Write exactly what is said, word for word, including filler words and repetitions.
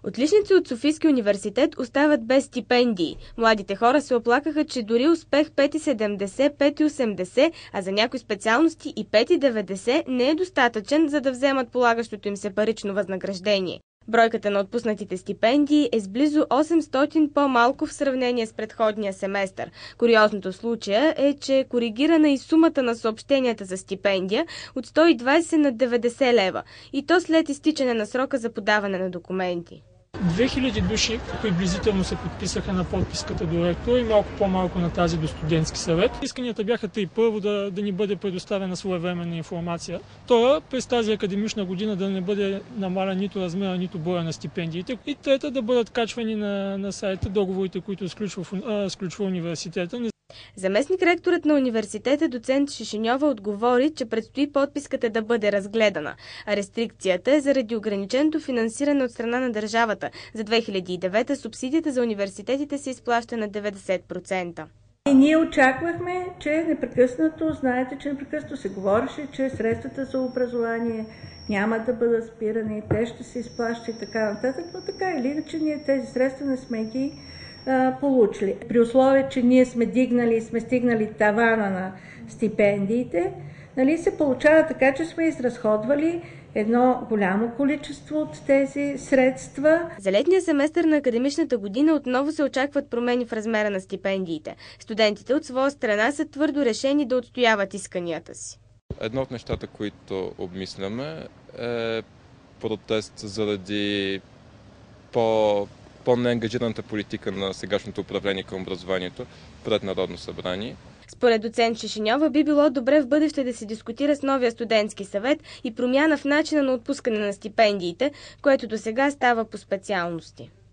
Отличници от Софийския университет остават без стипендии. Младите хора се оплакаха, че дори успех пет цяло седемдесет, пет цяло осемдесет, а за някои специалности и пет цяло деветдесет не е достатъчен, за да вземат полагащото им се парично възнаграждение. Бройката на отпуснатите стипендии е с близо осемстотин по-малко в сравнение с предходния семестър. Куриозното в случая е, че е коригирана и сумата на съобщенията за стипендия от сто и двадесет на деветдесет лева, и то след изтичане на срока за подаване на документи. две хиляди души приблизително се подписаха на подписката до ректора и малко по-малко на тази до студентски съвет. Исканията бяха три. Първо, да, да ни бъде предоставена своевременна информация. Втора, през тази академична година да не бъде намален нито размера, нито броя на стипендиите. И трета, да бъдат качвани на, на сайта договорите, които сключва, а, сключва университета. Заместник-ректорът на университета доцент Шишиньова отговори, че предстои подписката да бъде разгледана, а рестрикцията е заради ограниченото финансиране от страна на държавата. За две хиляди и девета субсидията за университетите се изплаща на деветдесет процента. И ние очаквахме, че непрекъснато, знаете, че непрекъснато се говореше, че средствата за образование няма да бъдат спирани, те ще се изплащат и така нататък, но така или иначе ние тези средства не сме ги получили. При условие, че ние сме дигнали, сме стигнали тавана на стипендиите, нали, се получава така, че сме изразходвали едно голямо количество от тези средства. За летния семестър на академичната година отново се очакват промени в размера на стипендиите. Студентите от своя страна са твърдо решени да отстояват исканията си. Едно от нещата, които обмисляме, е протест заради по по-неангажираната политика на сегашното управление към образованието пред Народно събрание. Според доцент Шишиньова би било добре в бъдеще да се дискутира с новия студентски съвет и промяна в начина на отпускане на стипендиите, което досега става по специалности.